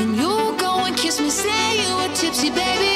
Then you go and kiss me, say you were tipsy, baby.